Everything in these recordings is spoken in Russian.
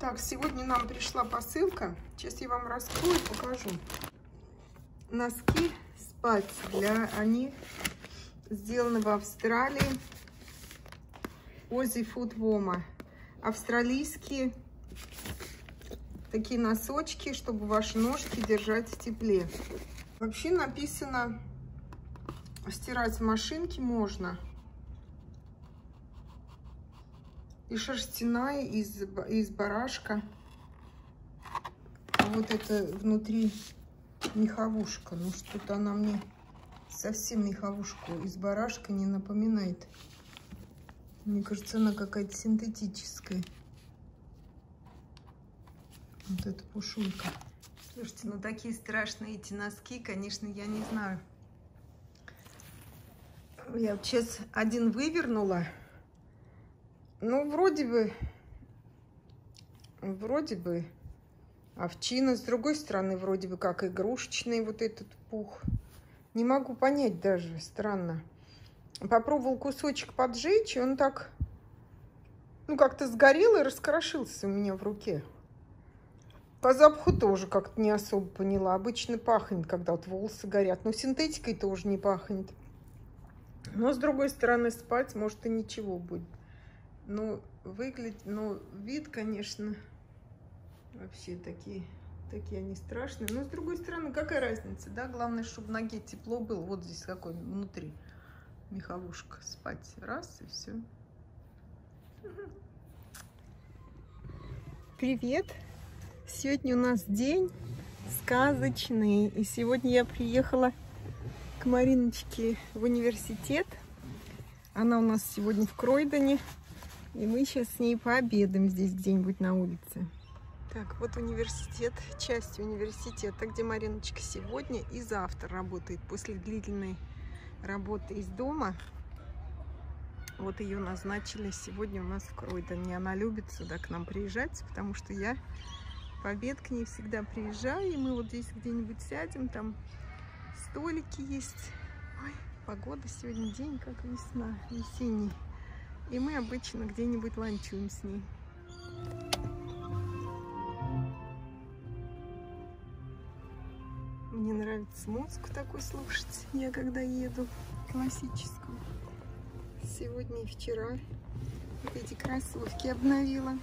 Так, сегодня нам пришла посылка. Сейчас я вам раскрою и покажу. Носки спать они сделаны в Австралии. Aussie Foot Warmer. Австралийские такие носочки, чтобы ваши ножки держать в тепле. Вообще написано, стирать в машинке можно. И шерстяная из барашка. А вот это внутри меховушка. Ну что-то она мне совсем меховушку из барашка не напоминает. Мне кажется, она какая-то синтетическая. Вот эта пушулька. Слушайте, ну такие страшные эти носки, конечно, я не знаю. Я вот сейчас один вывернула. Ну, вроде бы овчина. С другой стороны, вроде бы как игрушечный вот этот пух. Не могу понять даже, странно. Попробовал кусочек поджечь, и он так, ну, как-то сгорел и раскрошился у меня в руке. По запаху тоже как-то не особо поняла. Обычно пахнет, когда вот волосы горят. Но синтетикой тоже не пахнет. Но, с другой стороны, спать, может, и ничего будет. Ну, выглядит, ну, вид, конечно, вообще такие они страшные. Но, с другой стороны, какая разница, да? Главное, чтобы ноге тепло было. Вот здесь какой внутри меховушка. Спать раз и все. Привет! Сегодня у нас день сказочный. И сегодня я приехала к Мариночке в университет. Она у нас сегодня в Кройдоне. И мы сейчас с ней пообедаем здесь где-нибудь на улице. Так, вот университет, часть университета, где Мариночка сегодня и завтра работает. После длительной работы из дома. Вот ее назначили сегодня у нас в Кройдоне. Она любит сюда к нам приезжать, потому что я в обед к ней всегда приезжаю. И мы вот здесь где-нибудь сядем, там столики есть. Ой, погода сегодня день как весна, весенний. И мы обычно где-нибудь ланчуем с ней. Мне нравится музыку такую слушать, я когда еду, классическую. Сегодня и вчера вот эти кроссовки обновила.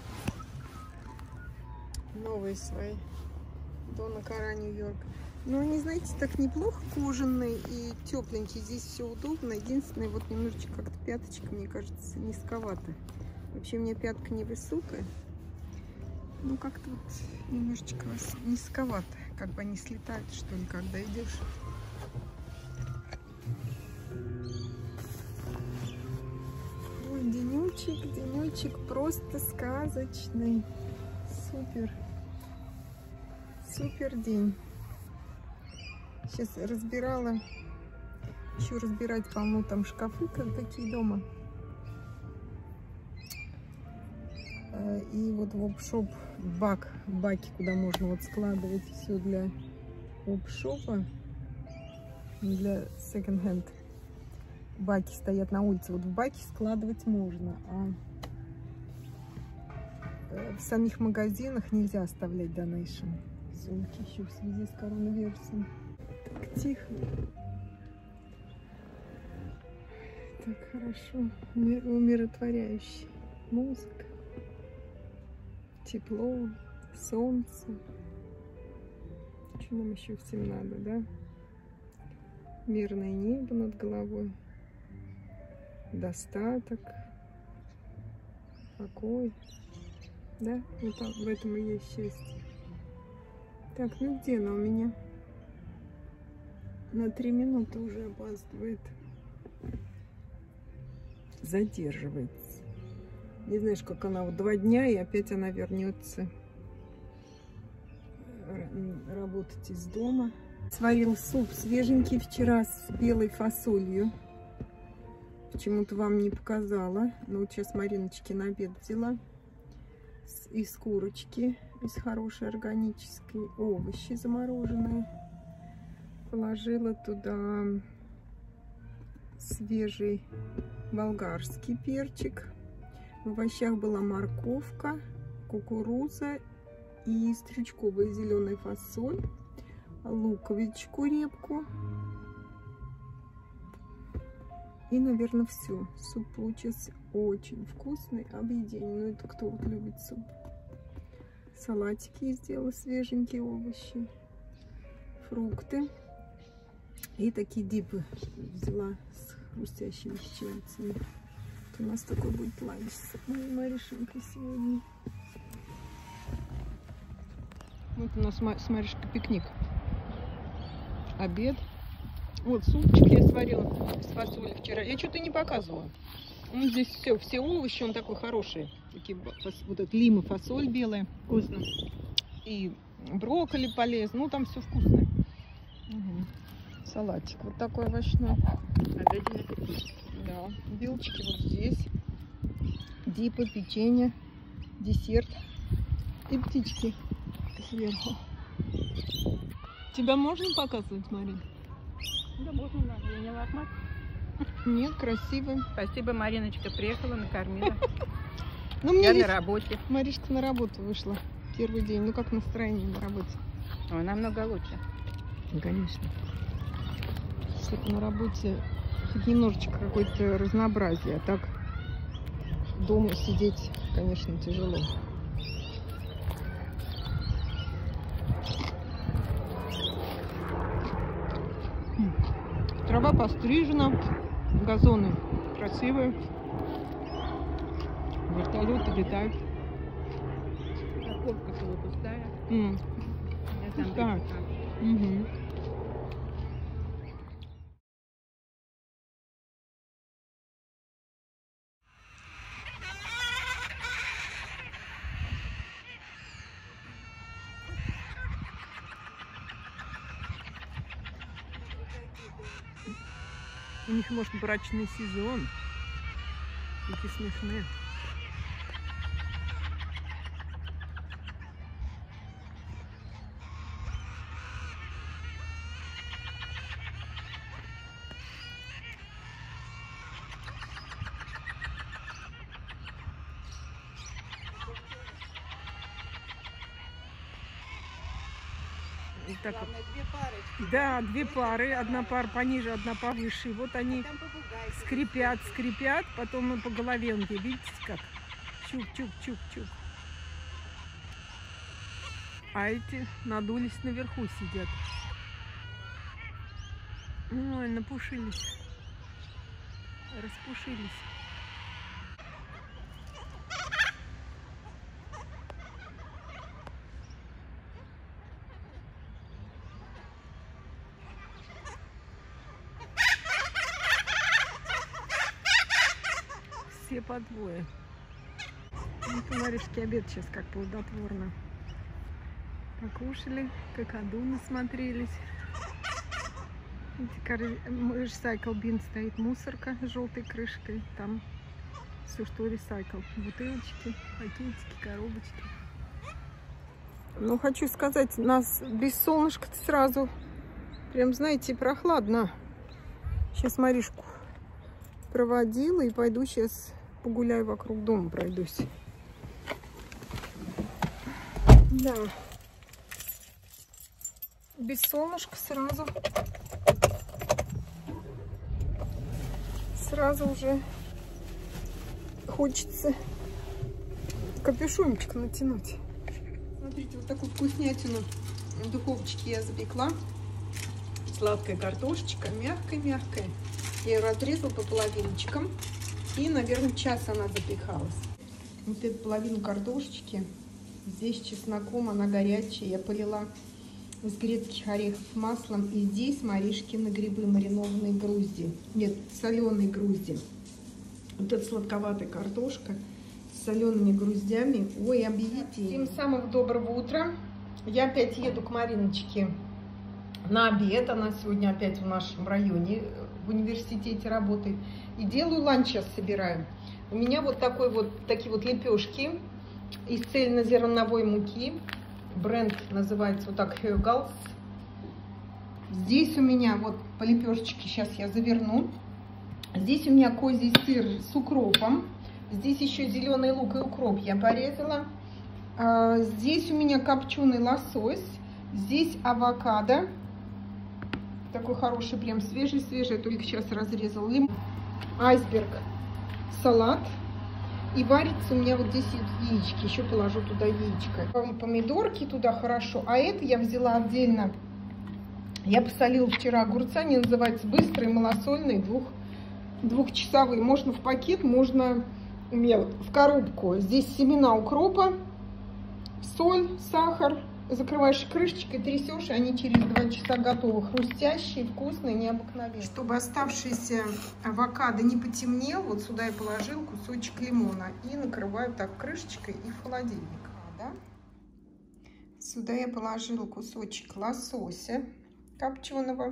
Новые свои. Дона Кара, Нью-Йорк. Но они, знаете, так неплохо кожаные и тепленькие. Здесь все удобно. Единственное, вот немножечко как-то пяточка, мне кажется, низковато. Вообще у меня пятка невысокая. Ну, как-то вот немножечко низковато. Как бы они слетают, что ли, когда идешь. Ой, денечек просто сказочный. Супер. Супер день. Сейчас разбирала. Еще разбирать полно там шкафы, как такие дома. И вот в опшоп баки, куда можно вот складывать все для опшопа, для секонд-хенд. Баки стоят на улице. Вот в баки складывать можно, а в самих магазинах нельзя оставлять донейшн. Сумки еще в связи с коронавирусом. Так тихо. Так хорошо. Умиротворяющий. Музыка. Тепло. Солнце. Что нам еще всем надо, да? Мирное небо над головой. Достаток. Покой. Да? Вот так, в этом и есть счастье. Так, ну где она у меня? На 3 минуты уже опаздывает. Задерживается. Не знаешь, как она вот 2 дня, и опять она вернется работать из дома. Сварил суп свеженький вчера с белой фасолью. Почему-то вам не показала. Но вот сейчас Мариночки на обед взяла. Из курочки, из хорошей органической, овощи замороженные. Положила туда свежий болгарский перчик. В овощах была морковка, кукуруза и стручковая зеленая фасоль, луковичку репку. И, наверное, все. Суп получился очень вкусный, объедение. Ну, это кто вот любит суп. Салатики я сделала, свеженькие овощи, фрукты. И такие дипы взяла с хрустящими щепицами. У нас такой будет ланч с моей Маришенькой сегодня. Вот у нас с Маришкой пикник. Обед. Вот супчик я сварила с фасолью вчера. Я что-то не показывала. Ну, здесь все овощи, он такой хороший. Такие, вот это лима, фасоль белая. Вкусно. И брокколи полезно. Ну, там все вкусное. Угу. Салатик вот такой овощной. Да. Белочки вот здесь. Дипы, печенье, десерт. И птички сверху. Тебя можно показывать, Марин? Да, можно, надо. Я не лохмат. Нет, красивый. Спасибо, Мариночка приехала, накормила. Ну, мне я на работе. Маришка на работу вышла. Первый день. Ну, как настроение на работе? Ой, намного лучше. Ну, конечно. Что-то на работе хоть немножечко какое-то разнообразие. А так дома сидеть, конечно, тяжело. Трава пострижена, газоны красивые, вертолеты летают. Парковка пустая. Так. Угу. У них, может, брачный сезон. Такие смешные. Так, две пары. да, две пары. Одна пара пониже, одна повыше. И вот они скрипят, потом по голове он, видите, как? Чук-чук-чук-чук. А эти надулись, наверху сидят. Ой, напушились. Распушились. Все по двое. Вот у Маришки обед сейчас как плодотворно. Покушали, какаду насмотрелись. Recycle bin стоит, мусорка с желтой крышкой. Там все, что recycle. Бутылочки, пакетики, коробочки. Ну, хочу сказать, нас без солнышка-то сразу прям, знаете, прохладно. Сейчас Маришку проводила и пойду сейчас погуляю вокруг дома, пройдусь. Да. Без солнышка сразу уже хочется капюшончик натянуть. Смотрите, вот такую вкуснятину в духовочке я запекла. Сладкая картошечка, мягкая-мягкая. Я ее разрезала по половиночкам. И, наверное, час она запекалась. Вот эту половину картошечки. Здесь чесноком, она горячая. Я полила из грецких орехов маслом. И здесь Маришкины грибы, маринованные грузди. Нет, соленые грузди. Вот эта сладковатая картошка с солеными груздями. Ой, объедите. Всем самого доброго утра. Я опять еду к Мариночке на обед. Она сегодня опять в нашем районе в университете работает. И делаю ланч, сейчас собираю. У меня вот такие вот лепешки из цельнозерновой муки. Бренд называется вот так Hörgals. Здесь у меня вот по лепешечке, сейчас я заверну. Здесь у меня козий сыр с укропом. Здесь еще зеленый лук и укроп я порезала. Здесь у меня копченый лосось. Здесь авокадо. Такой хороший, прям свежий-свежий. Я только сейчас разрезал. Айсберг салат. И варится у меня вот здесь яички. Еще положу туда яичко. И помидорки туда хорошо. А это я взяла отдельно. Я посолила вчера огурца. Они называются быстрые, малосольные, двухчасовые. Можно в пакет, можно в коробку. Здесь семена укропа, соль, сахар. Закрываешь крышечкой, трясешь, и они через 2 часа готовы. Хрустящие, вкусные, необыкновенные. Чтобы оставшийся авокадо не потемнел, вот сюда я положил кусочек лимона и накрываю так крышечкой и в холодильник. Сюда я положила кусочек лосося копченого.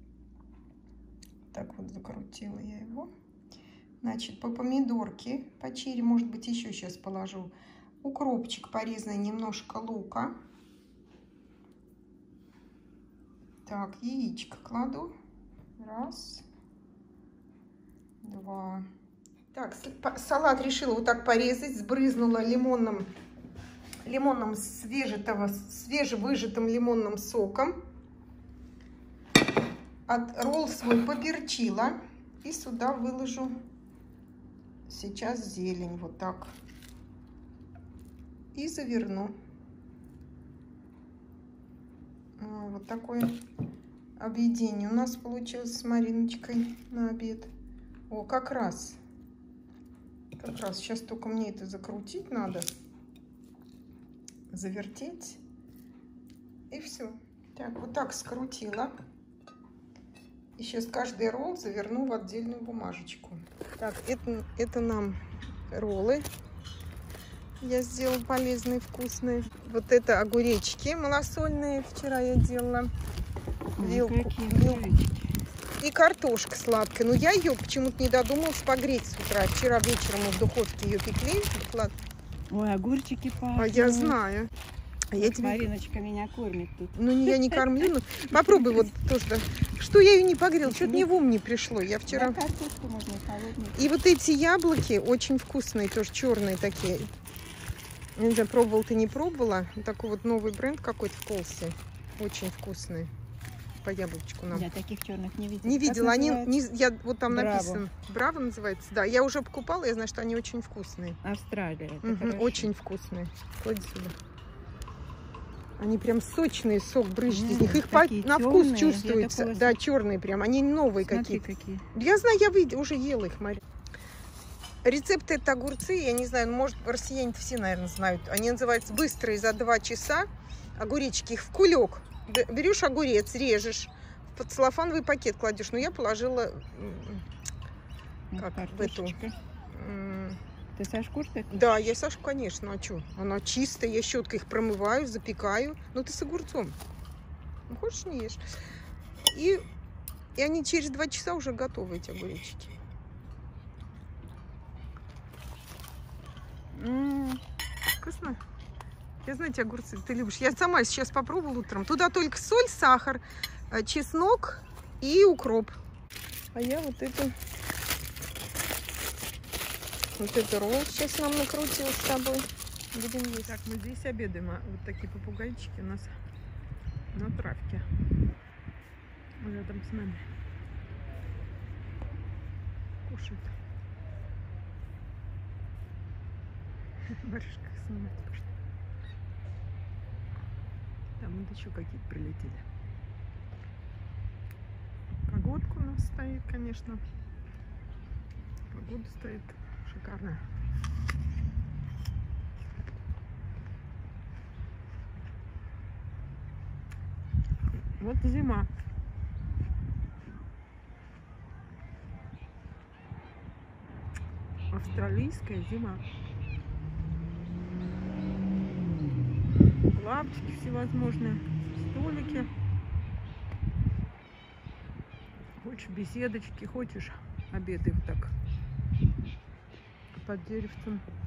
Так вот закрутила я его. Значит, по помидорке, по черри, может быть, еще сейчас положу. Укропчик порезанный, немножко лука. Так, яичко кладу. 1, 2. Так, салат решила вот так порезать. Сбрызнула лимонным свежевыжатым лимонным соком. Ролл свой поперчила. И сюда выложу сейчас зелень. Вот так. И заверну. Вот такое объединение у нас получилось с Мариночкой на обед. О, как раз. Сейчас только мне это закрутить надо. Завертеть. И все. Так, вот так скрутила. И сейчас каждый ролл заверну в отдельную бумажечку. Так, это нам роллы. Я сделала полезные, вкусные. Вот это огуречки малосольные. Вчера я делала. Вилку. И картошка сладкая. Но я ее почему-то не додумалась погреть с утра. Вчера вечером мы в духовке ее пекли. Ой, огурчики пахнут. А я знаю. Мариночка меня кормит тут. Ну, я не кормлю. Но попробуй вот тоже. Да. Что я ее не погрела? Что-то мне в ум не пришло. Я вчера... Картошку можно холодную. И вот эти яблоки очень вкусные, тоже черные такие. Не знаю, пробовала ты, не пробовала. Такой вот новый бренд какой-то в Колсе. Очень вкусный. По яблочку нам. Я таких черных не видела. Не видела. Они, вот там Браво. написано. Браво называется. Да, я уже покупала, я знаю, что они очень вкусные. Австралия. Очень вкусные. Клади сюда. Они прям сочные, сок брызжет из них. Их на вкус чувствуется. Да, черные прям. Они новые какие-то. Я знаю, я уже ела их, Мария. Рецепты это огурцы, я не знаю, может, россияне-то все, наверное, знают. Они называются быстрые за 2 часа. Огуречки, их в кулек. Берешь огурец, режешь, под целлофановый пакет кладешь. Но я положила в эту... Ты Сашку что ли? Да, я Сашку, конечно. А что? Она чистая, я щеткой их промываю, запекаю. Ну, ты с огурцом. Ну, хочешь, не ешь. И они через 2 часа уже готовы, эти огуречки. Вкусно? Я знаю, эти огурцы ты любишь. Я сама сейчас попробовала утром. Туда только соль, сахар, чеснок и укроп. А я вот эту ролл сейчас нам накрутила с тобой. Будем есть. Так, мы здесь обедаем. Вот такие попугайчики у нас на травке. Рядом с нами. Кушают. Барышка снимает. Там вот еще какие-то прилетели. Погодка у нас стоит, конечно. Погода стоит шикарная. Вот зима. Австралийская зима. Лавочки всевозможные, столики. Хочешь беседочки, хочешь обеды так под деревцем.